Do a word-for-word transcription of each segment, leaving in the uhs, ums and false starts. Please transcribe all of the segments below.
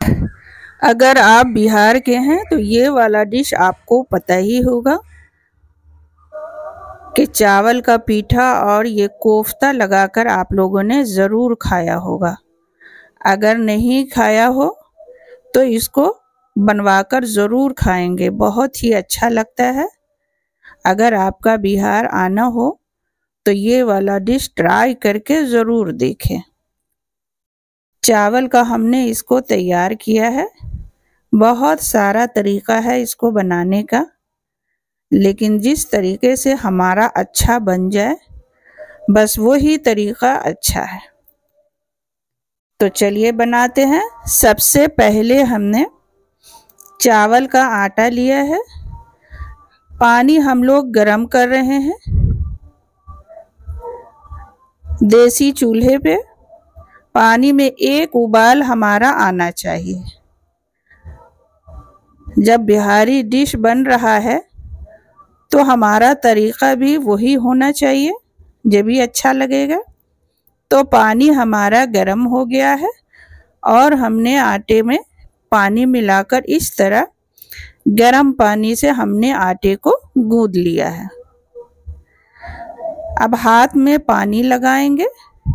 अगर आप बिहार के हैं तो ये वाला डिश आपको पता ही होगा कि चावल का पीठा और ये कोफ्ता लगाकर आप लोगों ने ज़रूर खाया होगा। अगर नहीं खाया हो तो इसको बनवाकर ज़रूर खाएंगे, बहुत ही अच्छा लगता है। अगर आपका बिहार आना हो तो ये वाला डिश ट्राई करके ज़रूर देखें। चावल का हमने इसको तैयार किया है। बहुत सारा तरीका है इसको बनाने का, लेकिन जिस तरीके से हमारा अच्छा बन जाए बस वही तरीका अच्छा है। तो चलिए बनाते हैं। सबसे पहले हमने चावल का आटा लिया है। पानी हम लोग गरम कर रहे हैं देसी चूल्हे पे। पानी में एक उबाल हमारा आना चाहिए। जब बिहारी डिश बन रहा है तो हमारा तरीका भी वही होना चाहिए, जब भी अच्छा लगेगा। तो पानी हमारा गर्म हो गया है और हमने आटे में पानी मिलाकर इस तरह गर्म पानी से हमने आटे को गूंद लिया है। अब हाथ में पानी लगाएंगे।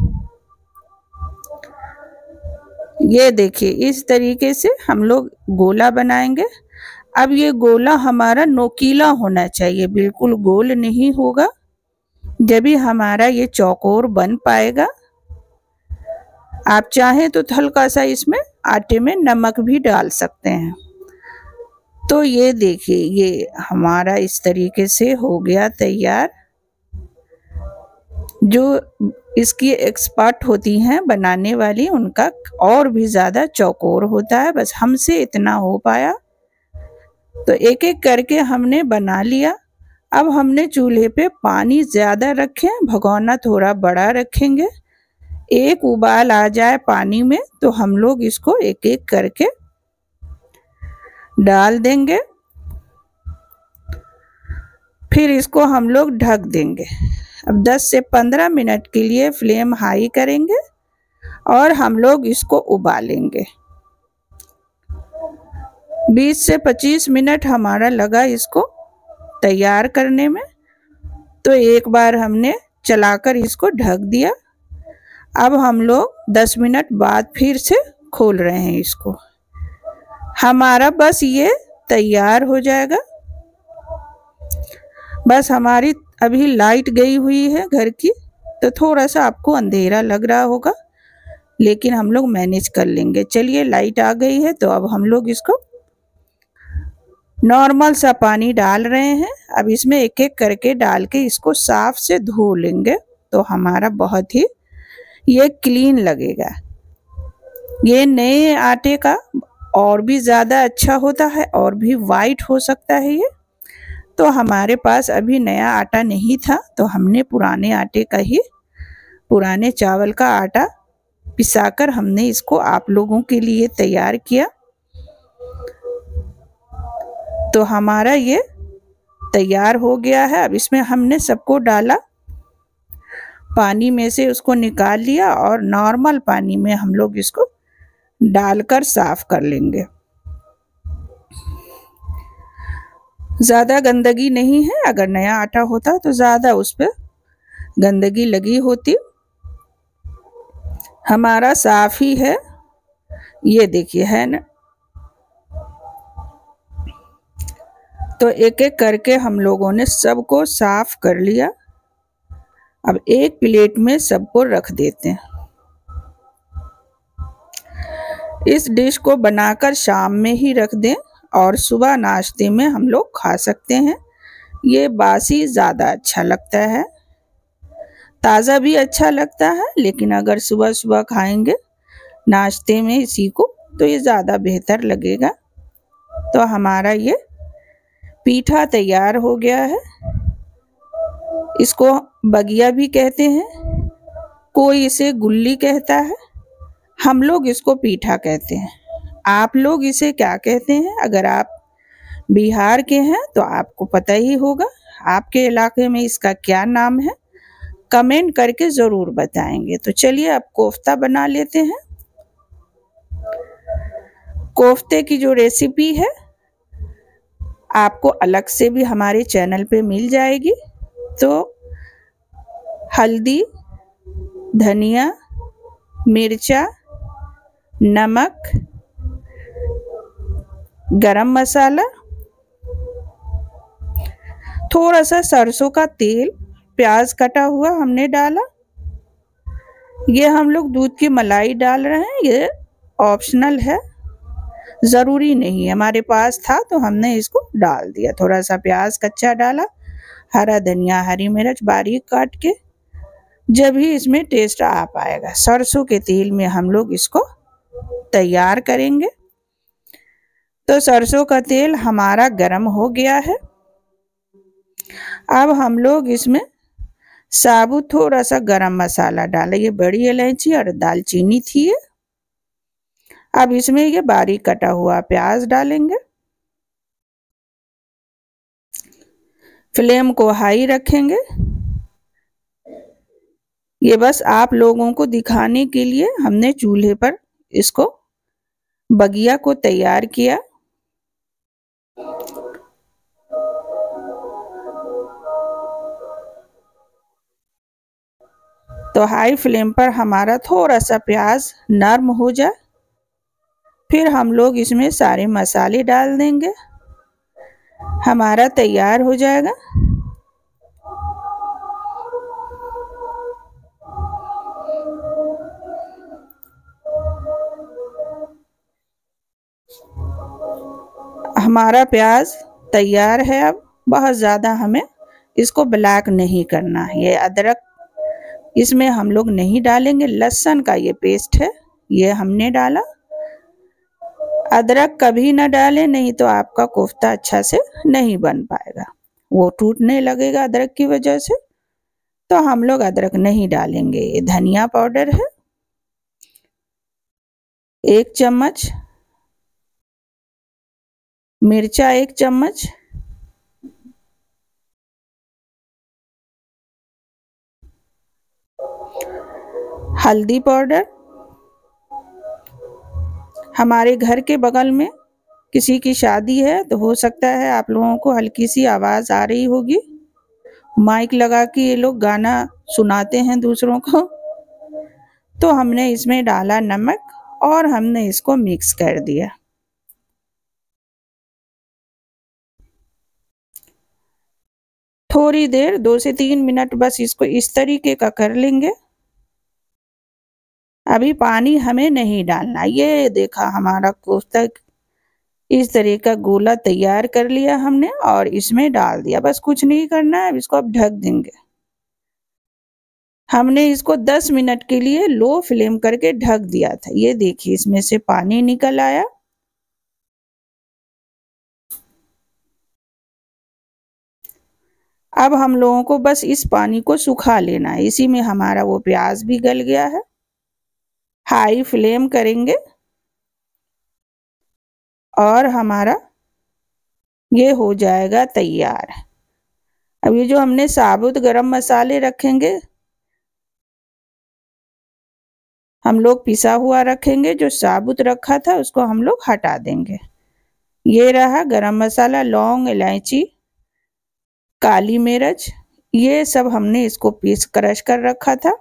ये देखिए, इस तरीके से हम लोग गोला बनाएंगे। अब ये गोला हमारा नोकीला होना चाहिए, बिल्कुल गोल नहीं होगा, जब भी हमारा ये चौकोर बन पाएगा। आप चाहें तो हल्का सा इसमें आटे में नमक भी डाल सकते हैं। तो ये देखिए, ये हमारा इस तरीके से हो गया तैयार। जो इसकी एक्सपर्ट होती हैं बनाने वाली, उनका और भी ज़्यादा चौकोर होता है, बस हमसे इतना हो पाया। तो एक एक करके हमने बना लिया। अब हमने चूल्हे पे पानी ज़्यादा रखें, भगोना थोड़ा बड़ा रखेंगे। एक उबाल आ जाए पानी में तो हम लोग इसको एक एक करके डाल देंगे। फिर इसको हम लोग ढक देंगे। अब दस से पंद्रह मिनट के लिए फ्लेम हाई करेंगे और हम लोग इसको उबालेंगे। बीस से पच्चीस मिनट हमारा लगा इसको तैयार करने में। तो एक बार हमने चलाकर इसको ढक दिया। अब हम लोग दस मिनट बाद फिर से खोल रहे हैं इसको। हमारा बस ये तैयार हो जाएगा। बस हमारी अभी लाइट गई हुई है घर की, तो थोड़ा सा आपको अंधेरा लग रहा होगा, लेकिन हम लोग मैनेज कर लेंगे। चलिए, लाइट आ गई है तो अब हम लोग इसको नॉर्मल सा पानी डाल रहे हैं। अब इसमें एक एक करके डाल के इसको साफ से धो लेंगे तो हमारा बहुत ही ये क्लीन लगेगा। ये नए आटे का और भी ज़्यादा अच्छा होता है और भी वाइट हो सकता है ये। तो हमारे पास अभी नया आटा नहीं था तो हमने पुराने आटे का ही, पुराने चावल का आटा पिसाकर हमने इसको आप लोगों के लिए तैयार किया। तो हमारा ये तैयार हो गया है। अब इसमें हमने सबको डाला, पानी में से उसको निकाल लिया और नॉर्मल पानी में हम लोग इसको डालकर साफ कर लेंगे। ज़्यादा गंदगी नहीं है। अगर नया आटा होता तो ज़्यादा उस पर गंदगी लगी होती। हमारा साफ ही है, ये देखिए, है ना। तो एक एक करके हम लोगों ने सबको साफ कर लिया। अब एक प्लेट में सबको रख देते हैं। इस डिश को बनाकर शाम में ही रख दें और सुबह नाश्ते में हम लोग खा सकते हैं। ये बासी ज़्यादा अच्छा लगता है, ताज़ा भी अच्छा लगता है, लेकिन अगर सुबह सुबह खाएंगे नाश्ते में इसी को तो ये ज़्यादा बेहतर लगेगा। तो हमारा ये पीठा तैयार हो गया है। इसको बगिया भी कहते हैं, कोई इसे गुल्ली कहता है, हम लोग इसको पीठा कहते हैं। आप लोग इसे क्या कहते हैं? अगर आप बिहार के हैं तो आपको पता ही होगा, आपके इलाके में इसका क्या नाम है, कमेंट करके ज़रूर बताएंगे। तो चलिए अब कोफ्ता बना लेते हैं। कोफ्ते की जो रेसिपी है आपको अलग से भी हमारे चैनल पे मिल जाएगी। तो हल्दी, धनिया, मिर्चा, नमक, गरम मसाला, थोड़ा सा सरसों का तेल, प्याज कटा हुआ हमने डाला। ये हम लोग दूध की मलाई डाल रहे हैं, ये ऑप्शनल है, ज़रूरी नहीं है, हमारे पास था तो हमने इसको डाल दिया। थोड़ा सा प्याज कच्चा डाला, हरा धनिया, हरी मिर्च बारीक काट के, जब ही इसमें टेस्ट आ पाएगा। सरसों के तेल में हम लोग इसको तैयार करेंगे। तो सरसों का तेल हमारा गरम हो गया है। अब हम लोग इसमें साबुत थोड़ा सा गरम मसाला डालें, ये बड़ी इलायची और दालचीनी थी ये। अब इसमें ये बारीक कटा हुआ प्याज डालेंगे। फ्लेम को हाई रखेंगे। ये बस आप लोगों को दिखाने के लिए हमने चूल्हे पर इसको बगिया को तैयार किया। तो हाई फ्लेम पर हमारा थोड़ा सा प्याज नरम हो जाए, फिर हम लोग इसमें सारे मसाले डाल देंगे, हमारा तैयार हो जाएगा। हमारा प्याज तैयार है। अब बहुत ज़्यादा हमें इसको ब्लैक नहीं करना है। ये अदरक इसमें हम लोग नहीं डालेंगे, लहसुन का ये पेस्ट है ये हमने डाला। अदरक कभी ना डालें, नहीं तो आपका कोफ्ता अच्छा से नहीं बन पाएगा, वो टूटने लगेगा अदरक की वजह से। तो हम लोग अदरक नहीं डालेंगे। ये धनिया पाउडर है एक चम्मच, मिर्चा एक चम्मच, हल्दी पाउडर। हमारे घर के बगल में किसी की शादी है तो हो सकता है आप लोगों को हल्की सी आवाज़ आ रही होगी, माइक लगा के ये लोग गाना सुनाते हैं दूसरों को। तो हमने इसमें डाला नमक और हमने इसको मिक्स कर दिया। थोड़ी देर दो से तीन मिनट बस इसको इस तरीके का कर लेंगे। अभी पानी हमें नहीं डालना। ये देखा हमारा कोफ्ता इस तरह का गोला तैयार कर लिया हमने और इसमें डाल दिया, बस कुछ नहीं करना है। अब इसको अब ढक देंगे। हमने इसको दस मिनट के लिए लो फ्लेम करके ढक दिया था। ये देखिए इसमें से पानी निकल आया। अब हम लोगों को बस इस पानी को सुखा लेना है। इसी में हमारा वो प्याज भी गल गया है। हाई फ्लेम करेंगे और हमारा ये हो जाएगा तैयार। अब ये जो हमने साबुत गरम मसाले रखेंगे, हम लोग पिसा हुआ रखेंगे, जो साबुत रखा था उसको हम लोग हटा देंगे। ये रहा गरम मसाला, लौंग, इलायची, काली मिर्च, ये सब हमने इसको पीस क्रश कर रखा था,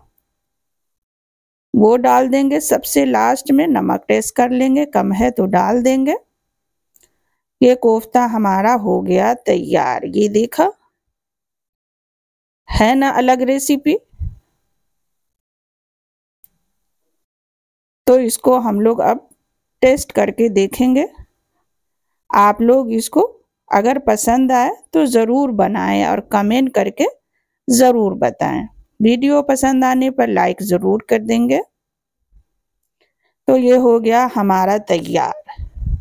वो डाल देंगे। सबसे लास्ट में नमक टेस्ट कर लेंगे, कम है तो डाल देंगे। ये कोफ्ता हमारा हो गया तैयार। ये देखा है ना अलग रेसिपी। तो इसको हम लोग अब टेस्ट करके देखेंगे। आप लोग इसको अगर पसंद आए तो ज़रूर बनाएं और कमेंट करके ज़रूर बताएं। वीडियो पसंद आने पर लाइक ज़रूर कर देंगे। तो ये हो गया हमारा तैयार।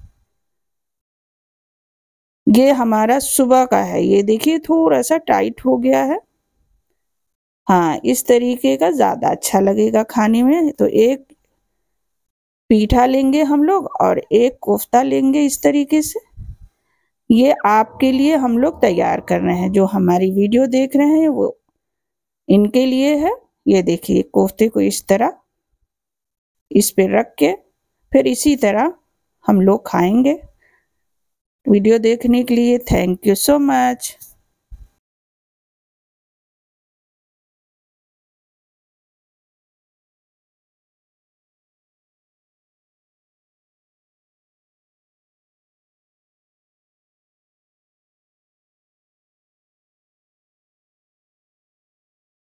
ये हमारा सुबह का है। ये देखिए थोड़ा सा टाइट हो गया है। हाँ, इस तरीके का ज़्यादा अच्छा लगेगा खाने में। तो एक पीठा लेंगे हम लोग और एक कोफ्ता लेंगे इस तरीके से। ये आपके लिए हम लोग तैयार कर रहे हैं। जो हमारी वीडियो देख रहे हैं वो इनके लिए है। ये देखिए कोफ्ते को इस तरह इस पे रख के फिर इसी तरह हम लोग खाएंगे। वीडियो देखने के लिए थैंक यू सो मच।